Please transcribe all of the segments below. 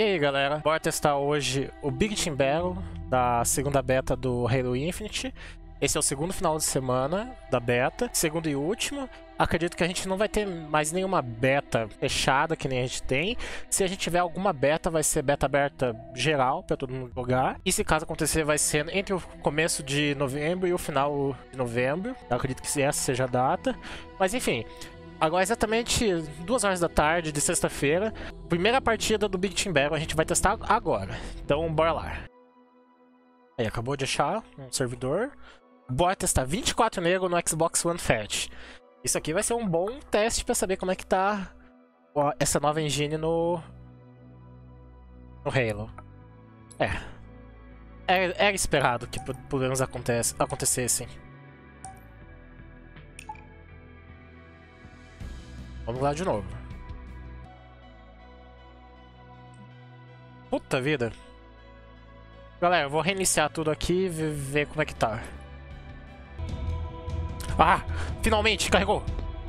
E aí galera, bora testar hoje o Big Team Battle da segunda beta do Halo Infinite. Esse é o segundo final de semana da beta, segundo e último. Acredito que a gente não vai ter mais nenhuma beta fechada que nem a gente tem. Se a gente tiver alguma beta, vai ser beta aberta geral para todo mundo jogar. E se caso acontecer, vai ser entre o começo de novembro e o final de novembro. Eu acredito que essa seja a data. Mas enfim, agora é exatamente 2 horas da tarde de sexta-feira. Primeira partida do Big Team Battle a gente vai testar agora. Então bora lá. Aí, acabou de achar um servidor. Bora testar 24 nego no Xbox One Fat. Isso aqui vai ser um bom teste pra saber como é que tá essa nova engine no Halo. Era esperado que problemas acontecessem. Vamos lá de novo. Puta vida. Galera, eu vou reiniciar tudo aqui e ver como é que tá. Ah! Finalmente! Carregou!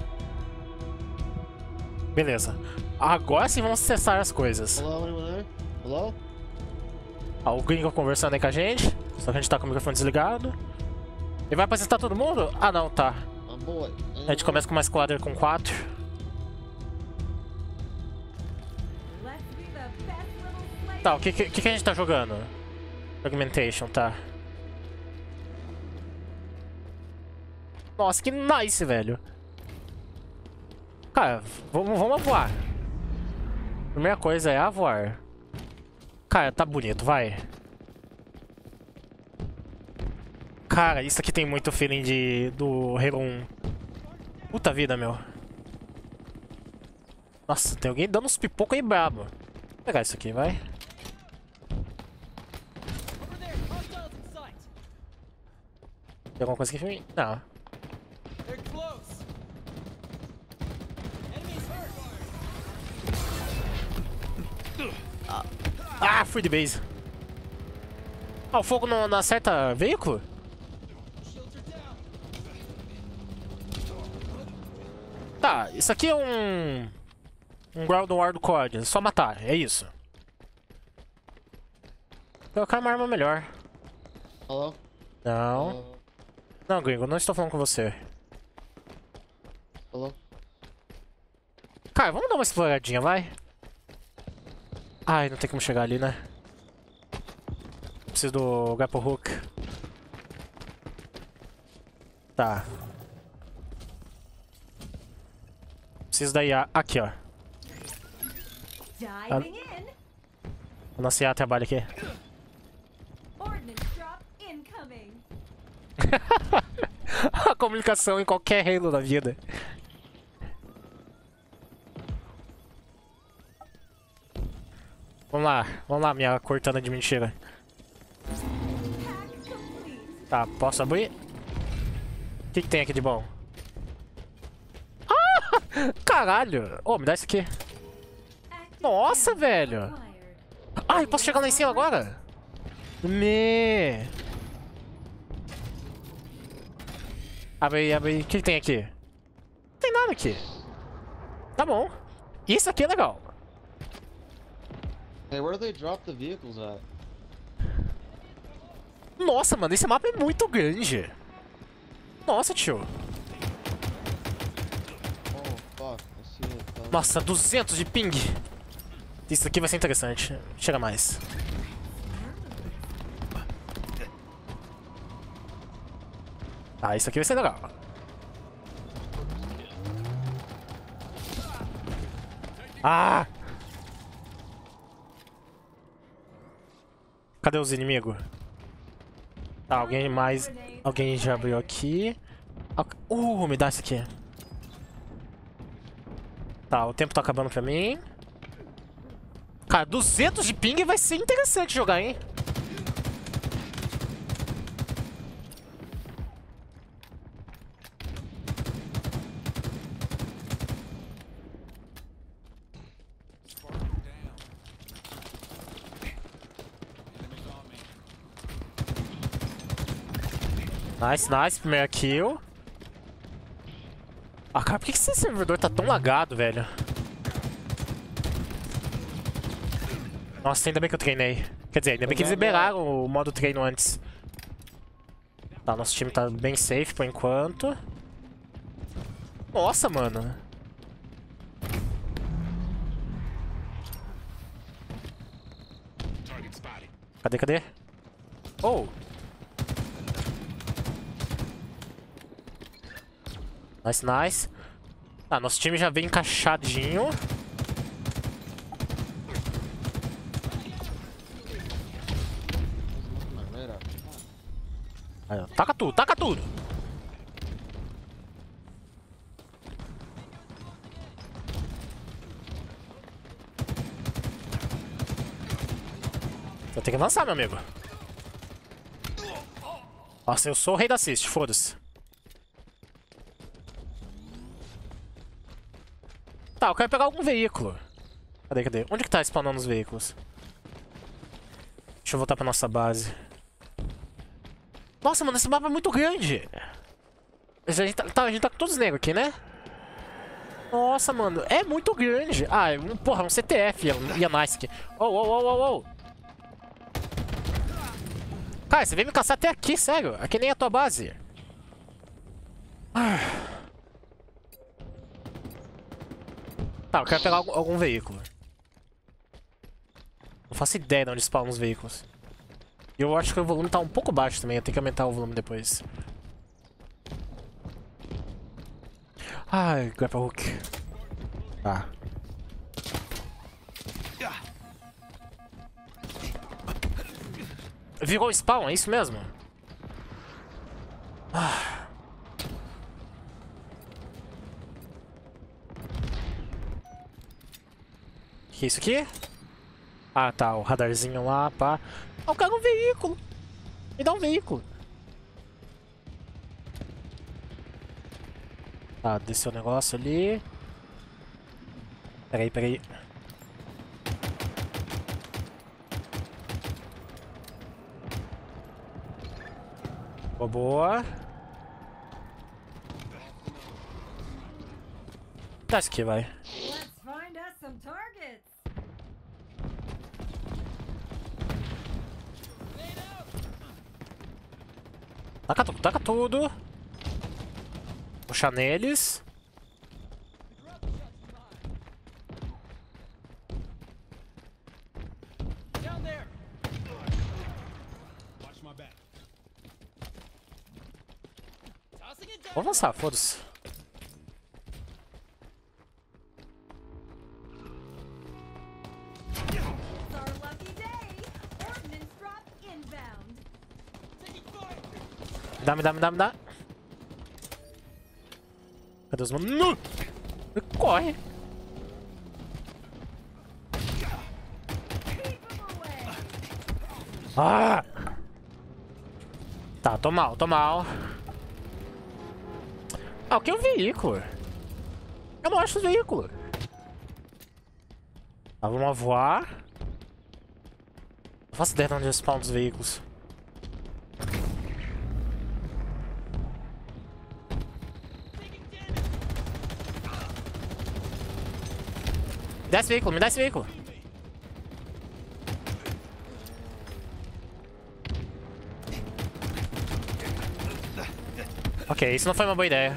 Beleza. Agora sim vamos acessar as coisas. Hello, anyone there? Hello? Ah, o gringo conversando aí com a gente. Só que a gente tá com o microfone desligado. Ele vai apresentar todo mundo? Ah não, tá. Boy. A gente começa com uma squadra com 4. Tá, o que a gente tá jogando? Fragmentation, tá. Nossa, que nice, velho. Cara, vamos voar. Primeira coisa é a voar. Cara, tá bonito, vai. Cara, isso aqui tem muito feeling do Halo 1. Puta vida, meu. Nossa, tem alguém dando uns pipocos aí brabo. Vou pegar isso aqui, vai. Tem alguma coisa aqui pra mim? Não. Ah, fui de base. Ah, o fogo não acerta veículo? Tá, isso aqui é um Ground War do COD, é só matar, é isso. Vou colocar uma arma melhor. Hello? Não. Não, gringo, não estou falando com você. Hello? Cara, vamos dar uma exploradinha, vai? Ai, não tem como chegar ali, né? Preciso do grapple hook. Tá. Preciso da IA. Aqui, ó. Vou nossa trabalho aqui. A comunicação em qualquer Halo da vida. Vamos lá, minha cortana de mentira. Tá, posso abrir? O que tem aqui de bom? Ah! Caralho! Oh, me dá isso aqui. Nossa, velho! Ah, eu posso chegar lá em cima agora? Abre aí. O que tem aqui? Não tem nada aqui. Tá bom. Isso aqui é legal. Hey, where do they drop the vehicles at? Nossa, mano, esse mapa é muito grande. Nossa, tio. Oh, fuck. I see it. Nossa, 200 de ping. Isso aqui vai ser interessante. Chega mais. Ah, isso aqui vai ser legal. Ah! Cadê os inimigos? Tá, alguém já abriu aqui. Me dá isso aqui. Tá, o tempo tá acabando pra mim. Cara, 200 de ping vai ser interessante jogar, hein? Nice, primeira kill. Ah, cara, por que esse servidor tá tão lagado, velho? Nossa, ainda bem que eu treinei. Quer dizer, ainda bem que eles liberaram o modo treino antes. Tá, nosso time tá bem safe por enquanto. Nossa, mano. Cadê? Oh! Nice. Tá, nosso time já vem encaixadinho. Aí, ó. Taca tudo! Você tem que avançar, meu amigo. Nossa, eu sou o rei da assist, foda-se. Tá, eu quero pegar algum veículo. Cadê? Onde que tá spawnando os veículos? Deixa eu voltar pra nossa base. Nossa, mano, esse mapa é muito grande. A gente tá com todos os negros aqui, né? Nossa, mano, é muito grande. Ah, porra, um CTF ia nice aqui. Oh. Cara, você veio me caçar até aqui, sério. Aqui nem é a tua base. Tá, eu quero pegar algum veículo. Não faço ideia de onde spawnam os veículos. E eu acho que o volume tá um pouco baixo também. Eu tenho que aumentar o volume depois. Ai, grapple hook. Tá. Virou spawn, é isso mesmo? Que é isso aqui? Ah, tá, o radarzinho lá, pá. Ah, eu quero um veículo. Me dá um veículo. Tá, desceu o negócio ali. Peraí. Boa. Tá, isso aqui, vai. Taca tudo. Puxar neles. Vou avançar, foda-se. Me dá. Cadê os manos? Corre! Ah! Tá, tô mal. Ah, o que é um veículo? Eu não acho os veículos. Tá, vamos voar. Não faço ideia de onde spawn dos veículos. Me dá esse veículo. Ok, isso não foi uma boa ideia.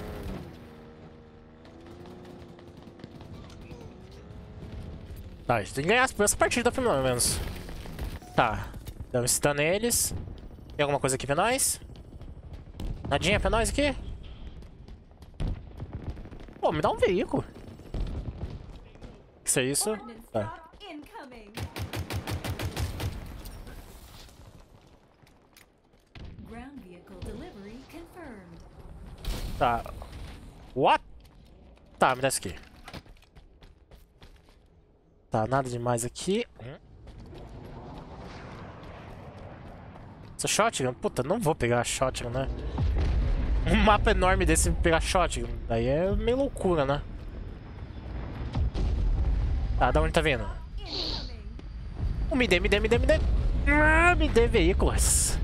Tá, a gente tem que ganhar essa partida pelo menos. Tá, dá um stun neles. Tem alguma coisa aqui pra nós? Nadinha pra nós aqui? Pô, me dá um veículo. Que é isso? Tá. Tá. What? Tá, me dá isso aqui. Tá, nada demais aqui. Essa shotgun? Puta, não vou pegar a shotgun, né? Um mapa enorme desse pegar shotgun. Daí é meio loucura, né? Tá, da onde tá vindo? Me dê. Ah, me dê veículos.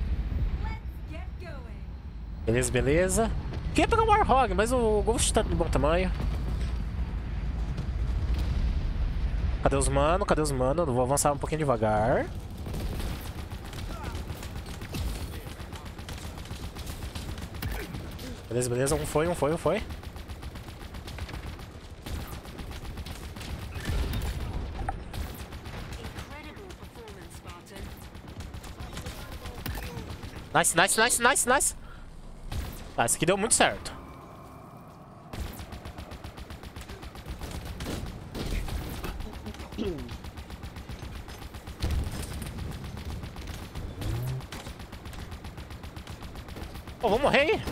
Beleza. Queria pegar um Warhog, mas o Ghost tá de bom tamanho. Cadê os mano? Cadê os mano? Vou avançar um pouquinho devagar. Beleza, beleza. Um foi. Nice. Ah, esse aqui deu muito certo. Pô, vou morrer aí.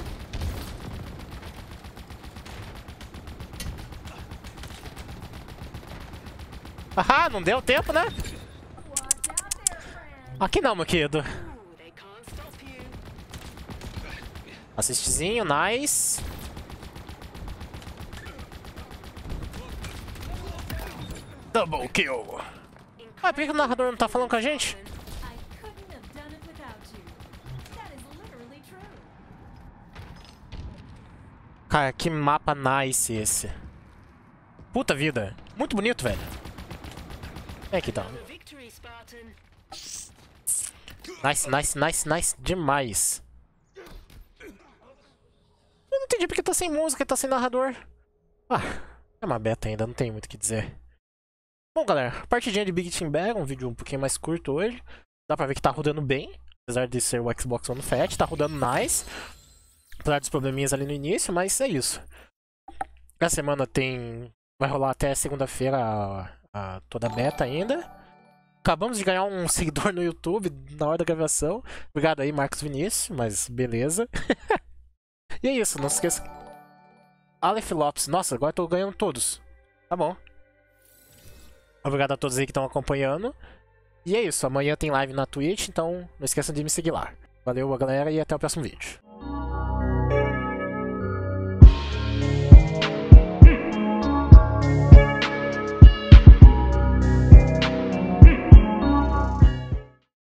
Ah, não deu tempo, né? Aqui não, meu querido. Assistzinho, nice. Double kill. Ah, por que o narrador não tá falando com a gente? Cara, que mapa nice esse. Puta vida. Muito bonito, velho. Vem aqui, então. Nice. Demais. Eu não entendi porque tá sem música e tá sem narrador. Ah, é uma beta ainda, não tem muito o que dizer. Bom, galera, partidinha de Big Team Bang, um vídeo um pouquinho mais curto hoje. Dá pra ver que tá rodando bem, apesar de ser o Xbox One Fat, tá rodando nice. Apesar dos probleminhas ali no início, mas é isso. Essa semana vai rolar até segunda-feira toda a beta ainda. Acabamos de ganhar um seguidor no YouTube na hora da gravação. Obrigado aí, Marcos Vinícius, mas beleza. E é isso, não se esqueça. Aleph Lopes, nossa, agora eu tô ganhando todos. Tá bom. Obrigado a todos aí que estão acompanhando. E é isso, amanhã tem live na Twitch, então não esqueçam de me seguir lá. Valeu, galera, e até o próximo vídeo.